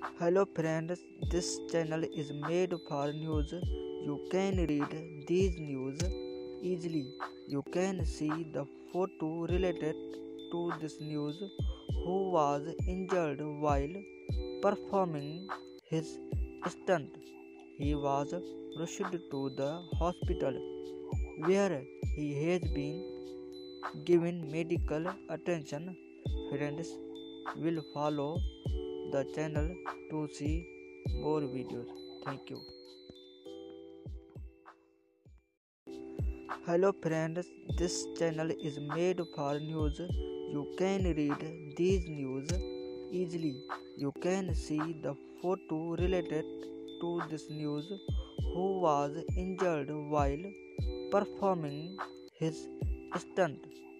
Hello friends, this channel is made for news. You can read these news easily. You can see the photo related to this news who was injured while performing his stunt. He was rushed to the hospital where he has been given medical attention. Friends will follow the channel to see more videos. Thank you. Hello friends, this channel is made for news. You can read these news easily. You can see the photo related to this news who was injured while performing his stunt.